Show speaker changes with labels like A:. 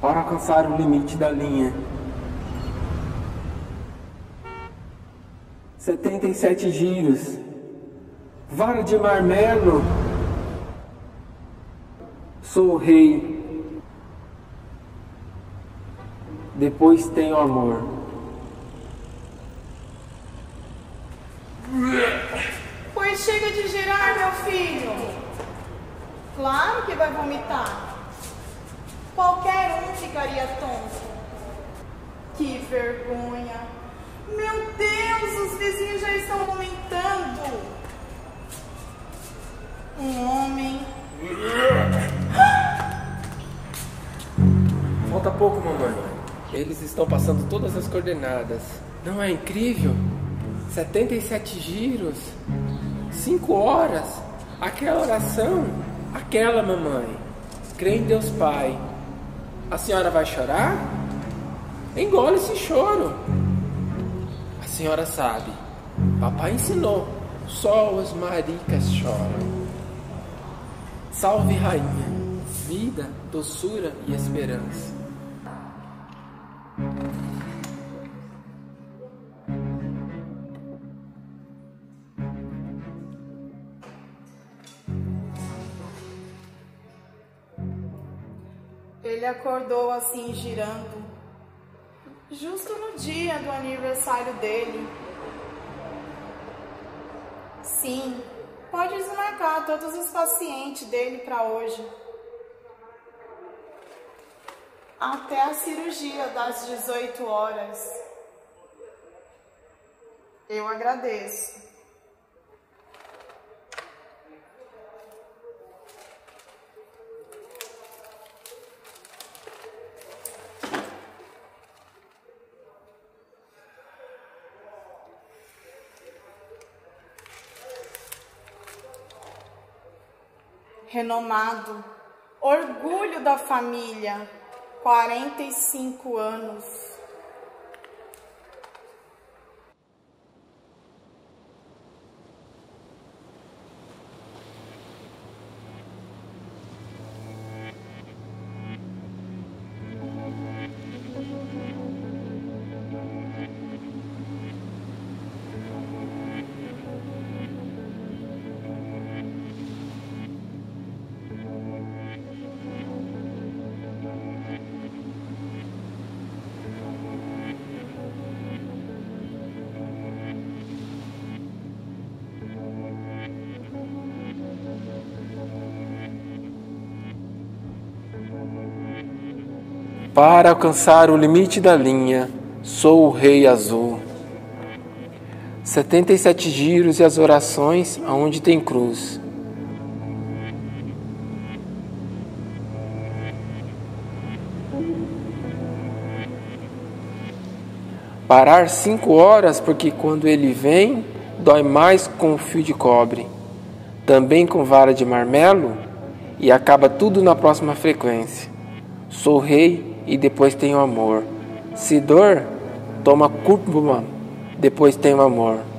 A: para alcançar o limite da linha. 77 giros. Vara de marmelo. Sou o rei. Depois tenho amor.
B: Pois chega de girar, meu filho. Claro que vai vomitar. Qualquer um ficaria tonto. Que vergonha. Meu Deus, os vizinhos já estão comentando. Um homem.
A: Falta pouco, mamãe. Eles estão passando todas as coordenadas. Não é incrível? 77 giros. 5 horas. Aquela oração. Aquela, mamãe. Crê em Deus Pai. A senhora vai chorar? Engole esse choro. A senhora sabe. Papai ensinou. Só as maricas choram. Salve, rainha. Vida, doçura e esperança.
B: Ele acordou assim girando, justo no dia do aniversário dele. Sim, pode desmarcar todos os pacientes dele para hoje. Até a cirurgia das 18 horas. Eu agradeço. Renomado, orgulho da família, 45 anos.
A: Para alcançar o limite da linha, sou o rei azul. 77 giros e as orações aonde tem cruz. Parar 5 horas porque quando ele vem, dói mais com fio de cobre. Também com vara de marmelo e acaba tudo na próxima frequência. Sou rei e depois tenho amor. Se dor, toma cúrcuma, depois tenho amor.